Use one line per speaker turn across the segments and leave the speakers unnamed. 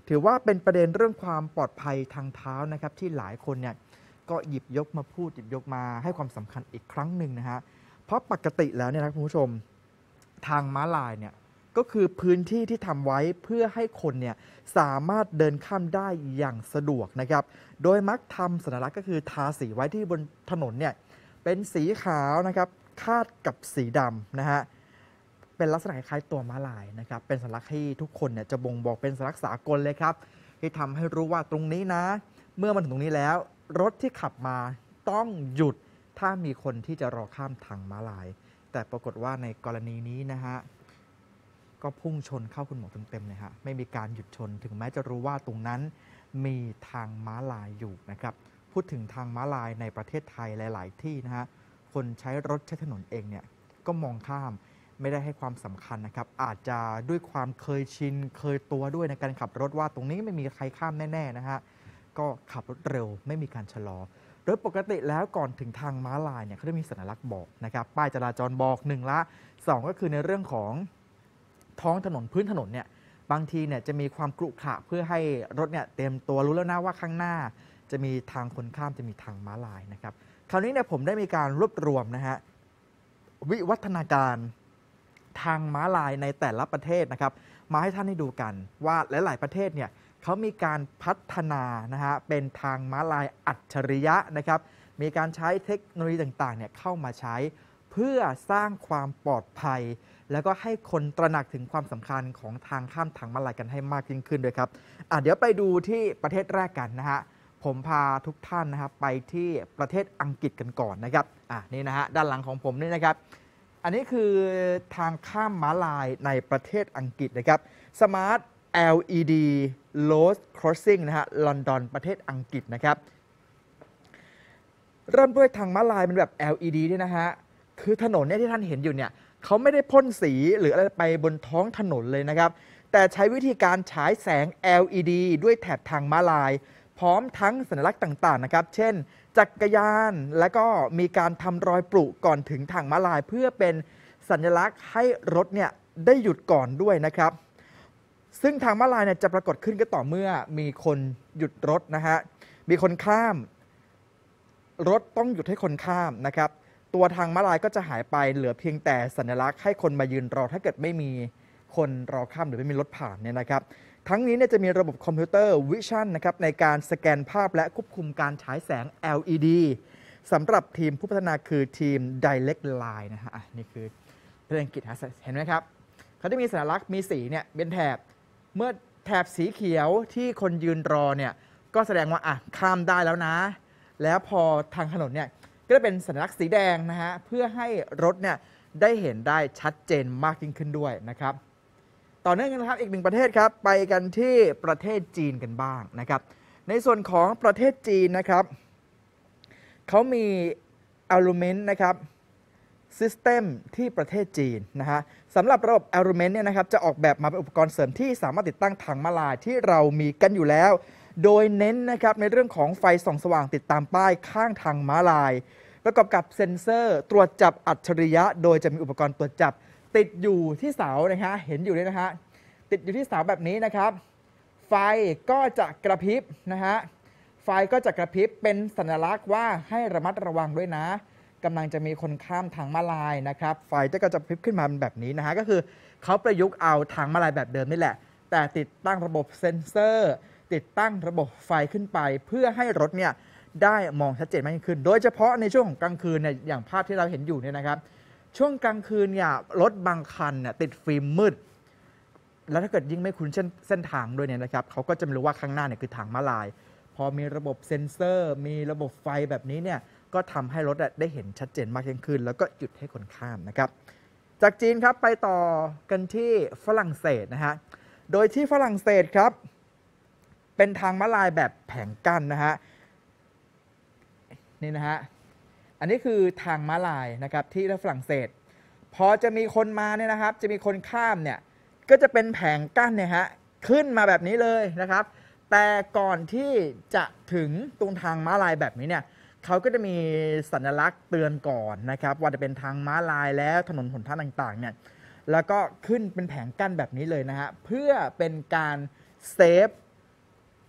ถือว่าเป็นประเด็นเรื่องความปลอดภัยทางเท้านะครับที่หลายคนเนี่ยก็หยิบยกมาพูดหยิบยกมาให้ความสำคัญอีกครั้งหนึ่งนะฮะเพราะปกติแล้วเนี่ยนะคุณผู้ชมทางม้าลายเนี่ยก็คือพื้นที่ที่ทำไว้เพื่อให้คนเนี่ยสามารถเดินข้ามได้อย่างสะดวกนะครับโดยมักทำสัญลักษณ์ก็คือทาสีไว้ที่บนถนนเนี่ยเป็นสีขาวนะครับคาดกับสีดำนะฮะเป็นลักษณะคล้ายตัวม้าลายนะครับเป็นสัญลักษณ์ที่ทุกคนเนี่ยจะบ่งบอกเป็นสัญลักษณ์สากลเลยครับที่ทำให้รู้ว่าตรงนี้นะเมื่อมาถึงตรงนี้แล้วรถที่ขับมาต้องหยุดถ้ามีคนที่จะรอข้ามทางม้าลายแต่ปรากฏว่าในกรณีนี้นะฮะก็พุ่งชนเข้าคุณหมอเต็มๆเลยฮะไม่มีการหยุดชนถึงแม้จะรู้ว่าตรงนั้นมีทางม้าลายอยู่นะครับพูดถึงทางม้าลายในประเทศไทยหลายๆที่นะฮะคนใช้รถใช้ถนนเองเนี่ยก็มองข้ามไม่ได้ให้ความสำคัญนะครับอาจจะด้วยความเคยชินเคยตัวด้วยในการขับรถว่าตรงนี้ไม่มีใครข้ามแน่ๆนะฮะก็ขับรถเร็วไม่มีการชะลอโดยปกติแล้วก่อนถึงทางม้าลายเนี่ยเขาจะมีสัญลักษณ์บอกนะครับป้ายจราจรบอก1ละ2ก็คือในเรื่องของท้องถนนพื้นถนนเนี่ยบางทีเนี่ยจะมีความกรุขระเพื่อให้รถเนี่ยเตรียมตัวรู้แล้วนะว่าข้างหน้าจะมีทางคนข้ามจะมีทางม้าลายนะครับคราวนี้เนี่ยผมได้มีการรวบรวมนะฮะวิวัฒนาการทางม้าลายในแต่ละประเทศนะครับมาให้ท่านได้ดูกันว่าหลายๆประเทศเนี่ยเขามีการพัฒนานะฮะเป็นทางม้าลายอัจฉริยะนะครับมีการใช้เทคโนโลยีต่างๆเนี่ยเข้ามาใช้เพื่อสร้างความปลอดภัยแล้วก็ให้คนตระหนักถึงความสำคัญของทางข้ามทางม้าลายกันให้มากยิ่งขึ้นด้วยครับเดี๋ยวไปดูที่ประเทศแรกกันนะฮะผมพาทุกท่านนะครับไปที่ประเทศอังกฤษกันก่อนนะครับนี่นะฮะด้านหลังของผมนี่นะครับอันนี้คือทางข้ามม้าลายในประเทศอังกฤษนะครับ Smart LED Road Crossing นะฮะลอนดอนประเทศอังกฤษนะครับเริ่มด้วยทางม้าลายเป็นแบบ LED ด้วยนะฮะคือถนนเนี่ยที่ท่านเห็นอยู่เนี่ยเขาไม่ได้พ่นสีหรืออะไรไปบนท้องถนนเลยนะครับแต่ใช้วิธีการฉายแสง LED ด้วยแถบทางม้าลายพร้อมทั้งสัญลักษณ์ต่างๆนะครับเช่นจักรยานแล้วก็มีการทำรอยปลุก่อนถึงทางม้าลายเพื่อเป็นสัญลักษณ์ให้รถเนี่ยได้หยุดก่อนด้วยนะครับซึ่งทางม้าลายเนี่ยจะปรากฏขึ้นก็ต่อเมื่อมีคนหยุดรถนะฮะมีคนข้ามรถต้องหยุดให้คนข้ามนะครับตัวทางม้าลายก็จะหายไปเหลือเพียงแต่สัญลักษณ์ให้คนมายืนรอถ้าเกิดไม่มีคนรอข้ามหรือไม่มีรถผ่านเนี่ยนะครับทั้งนี้เนี่ยจะมีระบบคอมพิวเตอร์วิชั่นนะครับในการสแกนภาพและควบคุมการฉายแสง LED สำหรับทีมผู้พัฒนาคือทีม Direct Line นะฮะนี่คือภาษาอังกฤษเห็นไหมครับเขาจะมีสัญลักษณ์มีสีเนี่ยเป็นแถบเมื่อแถบสีเขียวที่คนยืนรอเนี่ยก็แสดงว่าข้ามได้แล้วนะแล้วพอทางถนนเนี่ยก็จะเป็นสัญลักษณ์สีแดงนะฮะเพื่อให้รถเนี่ยได้เห็นได้ชัดเจนมากยิ่งขึ้นด้วยนะครับต่อเนื่องกันนะครับอีกหนึ่งประเทศครับไปกันที่ประเทศจีนกันบ้างนะครับในส่วนของประเทศจีนนะครับเขามี Element นะครับ System ที่ประเทศจีนนะฮะสำหรับระบบ Element เนี่ยนะครับจะออกแบบมาเป็นอุปกรณ์เสริมที่สามารถติดตั้งทางม้าลายที่เรามีกันอยู่แล้วโดยเน้นนะครับในเรื่องของไฟส่องสว่างติดตามป้ายข้างทางม้าลายประกอบกับเซ็นเซอร์ตรวจจับอัจฉริยะโดยจะมีอุปกรณ์ตรวจจับติดอยู่ที่เสานะฮะเห็นอยู่เลยนะฮะติดอยู่ที่เสาแบบนี้นะครับไฟก็จะกระพริบนะฮะไฟก็จะกระพริบเป็นสัญลักษณ์ว่าให้ระมัดระวังด้วยนะกำลังจะมีคนข้ามทางม้าลายนะครับไฟก็จะพริบขึ้นมาเป็นแบบนี้นะฮะก็คือเขาประยุกต์เอาทางม้าลายแบบเดิมนี่แหละแต่ติดตั้งระบบเซ็นเซอร์ติดตั้งระบบไฟขึ้นไปเพื่อให้รถเนี่ยได้มองชัดเจนมากยิ่งขึ้นโดยเฉพาะในช่วงของกลางคืนเนี่ยอย่างภาพที่เราเห็นอยู่เนี่ยนะครับช่วงกลางคืนเนี่ยรถบางคันเนี่ยติดฟิล์มมืดแล้วถ้าเกิดยิ่งไม่คุ้นเส้นทางด้วยเนี่ยนะครับเขาก็จะไม่รู้ว่าข้างหน้าเนี่ยคือทางม้าลายพอมีระบบเซ็นเซอร์มีระบบไฟแบบนี้เนี่ยก็ทำให้รถได้เห็นชัดเจนมากยิ่งขึ้นแล้วก็หยุดให้คนข้ามนะครับจากจีนครับไปต่อกันที่ฝรั่งเศสนะฮะโดยที่ฝรั่งเศสครับเป็นทางม้าลายแบบแผงกั้นนะฮะนี่นะฮะอันนี้คือทางม้าลายนะครับที่ฝรั่งเศสพอจะมีคนมาเนี่ยนะครับจะมีคนข้ามเนี่ยก็จะเป็นแผงกั้นเนี่ยฮะขึ้นมาแบบนี้เลยนะครับแต่ก่อนที่จะถึงตรงทางม้าลายแบบนี้เนี่ยเขาก็จะมีสัญลักษณ์เตือนก่อนนะครับว่าจะเป็นทางม้าลายแล้วถนนหนทางต่างๆเนี่ยแล้วก็ขึ้นเป็นแผงกั้นแบบนี้เลยนะฮะเพื่อเป็นการเซฟ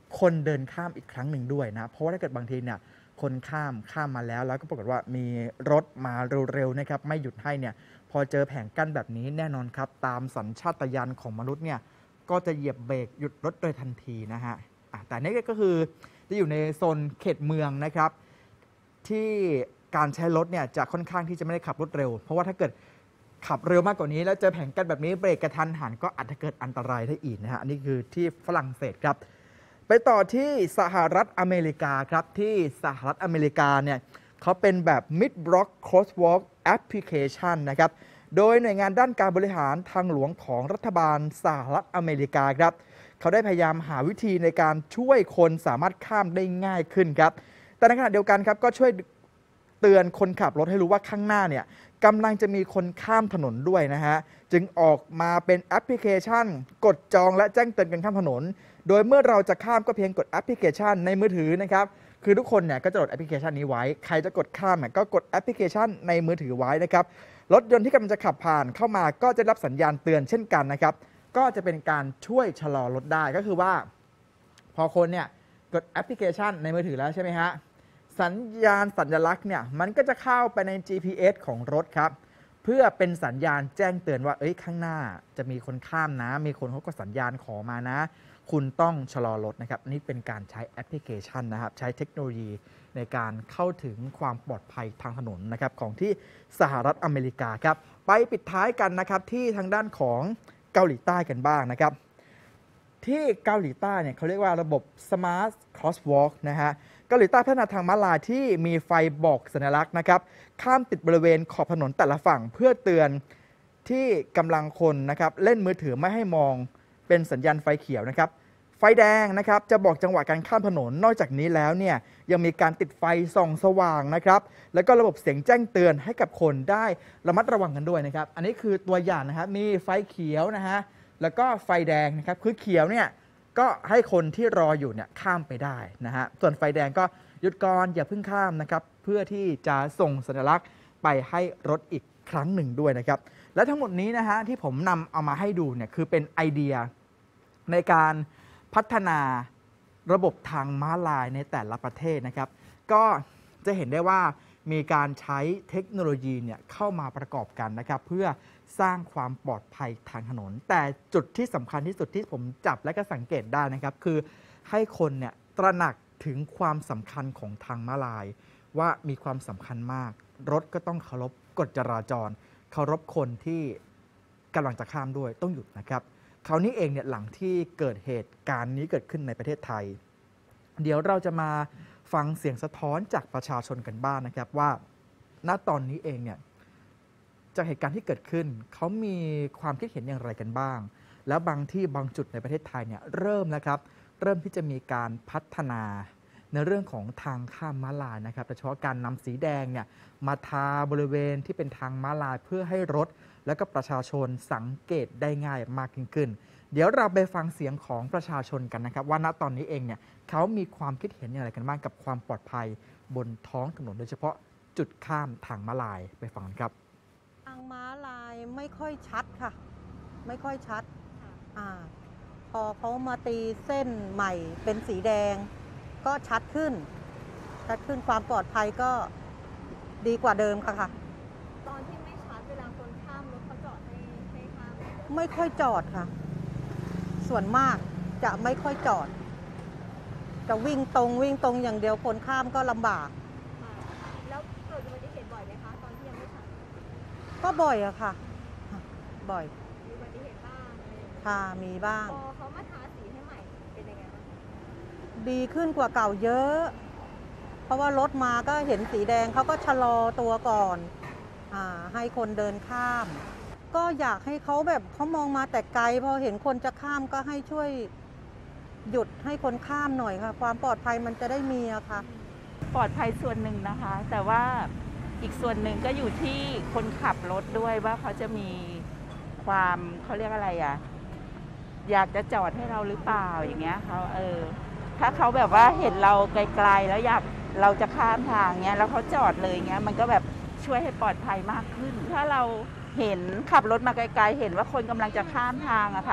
คนเดินข้ามอีกครั้งหนึ่งด้วยนะเพราะว่าถ้าเกิดบางทีเนี่ยคนข้ามมาแล้วก็ปรากฏว่ามีรถมาเร็วๆนะครับไม่หยุดให้เนี่ยพอเจอแผงกั้นแบบนี้แน่นอนครับตามสัญชาตญาณของมนุษย์เนี่ยก็จะเหยียบเบรกหยุดรถโดยทันทีนะฮะแต่นี่ก็คือจะอยู่ในโซนเขตเมืองนะครับที่การใช้รถเนี่ยจะค่อนข้างที่จะไม่ได้ขับรถเร็วเพราะว่าถ้าเกิดขับเร็วมากกว่านี้แล้วเจอแผงกั้นแบบนี้เบรกกระทันหันก็อาจจะเกิดอันตรายได้อีกนะฮะอันนี้คือที่ฝรั่งเศสครับไปต่อที่สหรัฐอเมริกาครับที่สหรัฐอเมริกาเนี่ยเขาเป็นแบบ Mid Block Crosswalk Application นะครับโดยหน่วยงานด้านการบริหารทางหลวงของรัฐบาลสหรัฐอเมริกาครับเขาได้พยายามหาวิธีในการช่วยคนสามารถข้ามได้ง่ายขึ้นครับแต่ในขณะเดียวกันครับก็ช่วยเตือนคนขับรถให้รู้ว่าข้างหน้าเนี่ยกำลังจะมีคนข้ามถนนด้วยนะฮะจึงออกมาเป็นแอปพลิเคชันกดจองและแจ้งเตือนการข้ามถนนโดยเมื่อเราจะข้ามก็เพียงกดแอปพลิเคชันในมือถือนะครับคือทุกคนเนี่ยก็จะโหลดแอปพลิเคชันนี้ไว้ใครจะกดข้ามก็กดแอปพลิเคชันในมือถือไว้นะครับรถยนต์ที่กำลังจะขับผ่านเข้ามาก็จะรับสัญญาณเตือนเช่นกันนะครับก็จะเป็นการช่วยชะลอรถได้ก็คือว่าพอคนเนี่ยกดแอปพลิเคชันในมือถือแล้วใช่ไหมฮะสัญญาณสัญลักษณ์เนี่ยมันก็จะเข้าไปใน GPS ของรถครับเพื่อเป็นสัญญาณแจ้งเตือนว่าข้างหน้าจะมีคนข้ามนะมีคนเขาก็สัญญาณขอมานะคุณต้องชะลอรถนะครับนี่เป็นการใช้แอปพลิเคชันนะครับใช้เทคโนโลยีในการเข้าถึงความปลอดภัยทางถนนนะครับของที่สหรัฐอเมริกาครับไปปิดท้ายกันนะครับที่ทางด้านของเกาหลีใต้กันบ้างนะครับที่เกาหลีใต้เนี่ยเขาเรียกว่าระบบ Smart Crosswalk นะฮะเกาหลีใต้พัฒนาทางม้าลายที่มีไฟบอกสัญลักษณ์นะครับข้ามติดบริเวณขอบถนนแต่ละฝั่งเพื่อเตือนที่กำลังคนนะครับเล่นมือถือไม่ให้มองเป็นสัญญาณไฟเขียวนะครับไฟแดงนะครับจะบอกจังหวะการข้ามถนนนอกจากนี้แล้วเนี่ยยังมีการติดไฟส่องสว่างนะครับแล้วก็ระบบเสียงแจ้งเตือนให้กับคนได้ระมัดระวังกันด้วยนะครับอันนี้คือตัวอย่างนะครับมีไฟเขียวนะฮะแล้วก็ไฟแดงนะครับคือเขียวเนี่ยก็ให้คนที่รออยู่เนี่ยข้ามไปได้นะฮะส่วนไฟแดงก็หยุดก่อนอย่าเพิ่งข้ามนะครับเพื่อที่จะส่งสัญลักษณ์ไปให้รถอีกครั้งหนึ่งด้วยนะครับและทั้งหมดนี้นะฮะที่ผมนำเอามาให้ดูเนี่ยคือเป็นไอเดียในการพัฒนาระบบทางม้าลายในแต่ละประเทศนะครับก็จะเห็นได้ว่ามีการใช้เทคโนโลยีเนี่ยเข้ามาประกอบกันนะครับเพื่อสร้างความปลอดภัยทางถนนแต่จุดที่สำคัญที่สุดที่ผมจับและก็สังเกตได้นะครับคือให้คนเนี่ยตระหนักถึงความสำคัญของทางม้าลายว่ามีความสำคัญมากรถก็ต้องเคารพกฎจราจรเคารพคนที่กำลังจะข้ามด้วยต้องหยุดนะครับคราวนี้เองเนี่ยหลังที่เกิดเหตุการณ์นี้เกิดขึ้นในประเทศไทยเดี๋ยวเราจะมาฟังเสียงสะท้อนจากประชาชนกันบ้างนะครับว่าณตอนนี้เองเนี่ยจากเหตุการณ์ที่เกิดขึ้นเขามีความคิดเห็นอย่างไรกันบ้างแล้วบางที่บางจุดในประเทศไทยเนี่ยเริ่มที่จะมีการพัฒนาในเรื่องของทางข้ามม้าลายนะครับโดยเฉพาะการนำสีแดงเนี่ยมาทาบริเวณที่เป็นทางม้าลายเพื่อให้รถและก็ประชาชนสังเกตได้ง่ายมากยิ่งขึ้นเดี๋ยวเราไปฟังเสียงของประชาชนกันนะครับว่าณตอนนี้เองเนี่ยเขามีความคิดเห็นอย่างไรกันบ้างกับความปลอดภัยบนท้องถนนโดยเฉพาะจุดข้ามทางม้าลายไปฟังกันครับ
ทางม้าลายไม่ค่อยชัดค่ะไม่ค่อยชัดพอเขามาตีเส้นใหม่เป็นสีแดงก็ชัดขึ้นความปลอดภัยก็ดีกว่าเดิมค่ะ
ตอนที่ไม่ชัดเวลาคนข้ามรถเขาจอดให้ข้าม
ไม่ค่อยจอดค่ะส่วนมากจะไม่ค่อยจอดจะวิ่งตรงอย่างเดียวคนข้ามก็ลำบาก
แล้วเกิดอุบัติเหตุบ่อยไหมคะตอนที่ยังไม่ชัด
ก็บ่อยอะค่ะบ่อย
มีอุบัติเหตุบ้าง
ค่ะมีบ้าง
พอเขามาทาสีให้ใหม่เป็นยังไงบ้าง
ดีขึ้นกว่าเก่าเยอะเพราะว่ารถมาก็เห็นสีแดงเขาก็ชะลอตัวก่อนให้คนเดินข้ามก็อยากให้เขาแบบเขามองมาแต่ไกลพอเห็นคนจะข้ามก็ให้ช่วยหยุดให้คนข้ามหน่อยค่ะความปลอดภัยมันจะได้มีอะค่ะ
ปลอดภัยส่วนหนึ่งนะคะแต่ว่าอีกส่วนหนึ่งก็อยู่ที่คนขับรถด้วยว่าเขาจะมีความเขาเรียกอะไรอยากจะจอดให้เราหรือเปล่าอย่างเงี้ยเขาถ้าเขาแบบว่าเห็นเราไกลๆแล้วเราจะข้ามทางเงี้ยแล้วเขาจอดเลยเงี้ยมันก็แบบช่วยให้ปลอดภัยมากขึ้นถ้าเราเห็นขับรถมาไกลๆเห็นว่าคนกำลังจะข้ามทางอะค่ะ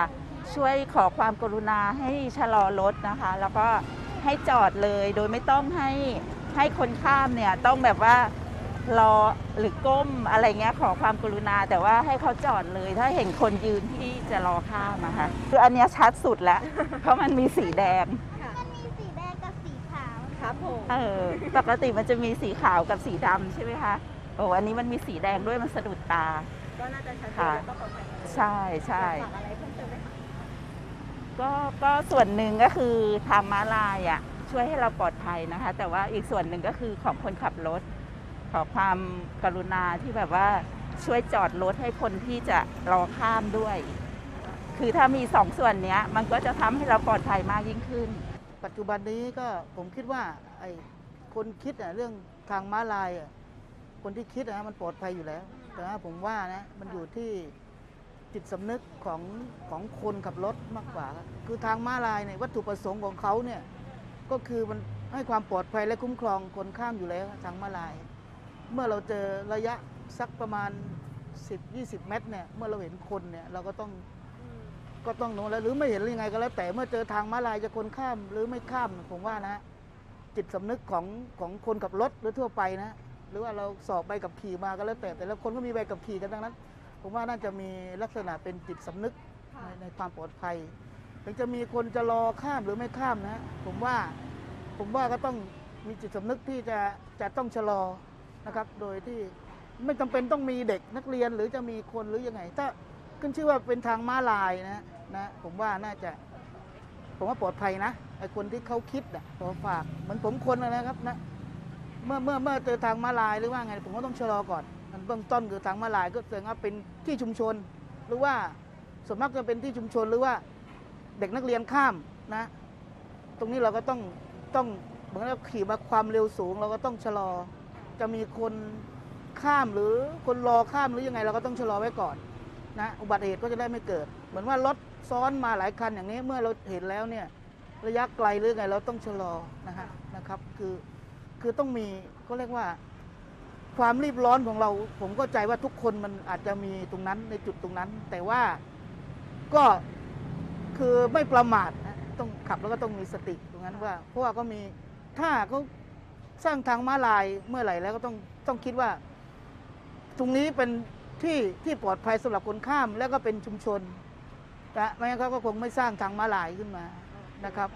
ช่วยขอความกรุณาให้ชะลอรถนะคะ แล้วก็ให้จอดเลยโดยไม่ต้องให้คนข้ามเนี่ยต้องแบบว่ารอหรือก้มอะไรเงี้ยขอความกรุณาแต่ว่าให้เขาจอดเลย ถ้าเห็นคนยืนที่จะรอข้ามอะค่ะคืออันเนี้ยชัดสุดแล้ว เพราะมันมีสีแดง
มันมีสีแดงกับสีขาว
ครับผม
ปกติมันจะมีสีขาวกับสีดำใช่ไหมคะโอ้อันนี้มันมีสีแดงด้วยมันสะดุดตา
ก็น่าจะชัดเจน
ค่ะ
แล้วก็ปลอดภัย
ใช่ใช่
ฝากอะไรเพิ่มเติมไหมคะ
ก็ส่วนหนึ่งก็คือทางม้าลายอ่ะช่วยให้เราปลอดภัยนะคะ แต่ว่าอีกส่วนหนึ่งก็คือของคนขับรถ ขอความกรุณาที่แบบว่าช่วยจอดรถให้คนที่จะรอข้ามด้วย คือถ้ามีสองส่วนเนี้ยมันก็จะทำให้เราปลอดภัยมากยิ่งขึ้น
ปัจจุบันนี้ก็ผมคิดว่าไอ้คนคิดเรื่องทางม้าลายคนที่คิดมันปลอดภัยอยู่แล้ว แต่ว่าผมว่านะมันอยู่ที่จิตสำนึกของคนขับรถมากกว่าครับคือทางม้าลายเนี่ยวัตถุประสงค์ของเขาเนี่ยก็คือมันให้ความปลอดภัยและคุ้มครองคนข้ามอยู่แล้วทางม้าลาย เมื่อเราเจอระยะสักประมาณ 10-20 เมตรเนี่ยเมื่อเราเห็นคนเนี่ยเราก็ต้องโน้นแล้วหรือไม่เห็นยังไงก็แล้วแต่เมื่อเจอทางม้าลายจะคนข้ามหรือไม่ข้ามผมว่านะจิตสำนึกของคนขับรถหรือทั่วไปนะหรือว่าเราสอบใบขับขี่มาก็แล้วแต่ละคนก็มีใบขับขี่กันทั้งนั้น ผมว่าน่าจะมีลักษณะเป็นจิตสำนึกในความปลอดภัยถึงจะมีคนจะรอข้ามหรือไม่ข้ามนะผมว่าก็ต้องมีจิตสำนึกที่จะต้องชะลอนะครับโดยที่ไม่จำเป็นต้องมีเด็กนักเรียนหรือจะมีคนหรือยังไงถ้าขึ้นชื่อว่าเป็นทางม้าลายนะผมว่าน่าจะผมว่าปลอดภัยนะไอ้คนที่เขาคิดขอฝากเหมือนผมคนนะครับนะเมื่อเจอทางม้าลายหรือว่าไงผมก็ต้องชะลอก่อนเบื้องต้นคือทางม้าลายก็แสดงว่าเป็นที่ชุมชนหรือว่าส่วนมากจะเป็นที่ชุมชนหรือว่าเด็กนักเรียนข้ามนะตรงนี้เราก็ต้องเหมือนเราขี่มาความเร็วสูงเราก็ต้องชะลอจะมีคนข้ามหรือคนรอข้ามหรือยังไงเราก็ต้องชะลอไว้ก่อนนะอุบัติเหตุก็จะได้ไม่เกิดเหมือนว่ารถซ้อนมาหลายคันอย่างนี้เมื่อเราเห็นแล้วเนี่ยระยะไกลหรือไงเราต้องชะลอนะครับคือต้องมีก็เรียกว่าความรีบร้อนของเราผมเข้าใจว่าทุกคนมันอาจจะมีตรงนั้นในจุดตรงนั้น แต่ว่าก็คือไม่ประมาทนะต้องขับแล้วก็ต้องมีสติตรงนั้นว่าเพราะว่าก็มีถ้าเขาสร้างทางม้าลายเมื่อไหร่แล้วก็ต้องคิดว่าตรงนี้เป็นที่ปลอดภัยสำหรับคนข้ามแล้วก็เป็นชุมชนนะไม่งั้นเขาก็คงไม่สร้างทางม้าลายขึ้นมานะครับ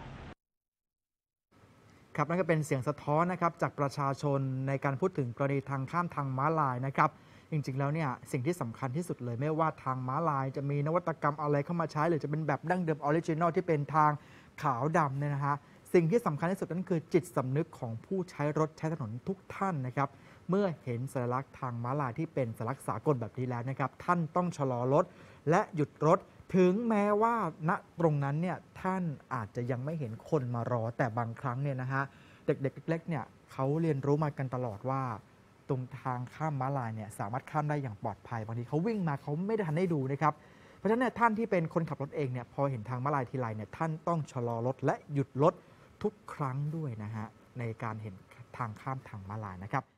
ครับนั่นก็เป็นเสียงสะท้อนนะครับจากประชาชนในการพูดถึงกรณีทางข้ามทางม้าลายนะครับจริงๆแล้วเนี่ยสิ่งที่สำคัญที่สุดเลยไม่ว่าทางม้าลายจะมีนวัตกรรมอะไรเข้ามาใช้หรือจะเป็นแบบดั้งเดิมออริจินอลที่เป็นทางขาวดำเนี่ยนะฮะสิ่งที่สำคัญที่สุดนั่นคือจิตสำนึกของผู้ใช้รถใช้ถนนทุกท่านนะครับเมื่อเห็นสัญลักษณ์ทางม้าลายที่เป็นสัญลักษณ์สากลแบบนี้แล้วนะครับท่านต้องชะลอรถและหยุดรถถึงแม้ว่าณตรงนั้นเนี่ยท่านอาจจะยังไม่เห็นคนมารอแต่บางครั้งเนี่ยนะฮะเด็กๆเล็กๆเนี่ยเขาเรียนรู้มากันตลอดว่าตรงทางข้ามม้าลายเนี่ยสามารถข้ามได้อย่างปลอดภัยบางทีเขาวิ่งมาเขาไม่ได้ทันได้ดูนะครับเพราะฉะนั้นเนี่ยท่านที่เป็นคนขับรถเองเนี่ยพอเห็นทางม้าลายทีไรเนี่ยท่านต้องชะลอรถและหยุดรถทุกครั้งด้วยนะฮะในการเห็นทางข้ามทางม้าลายนะครับ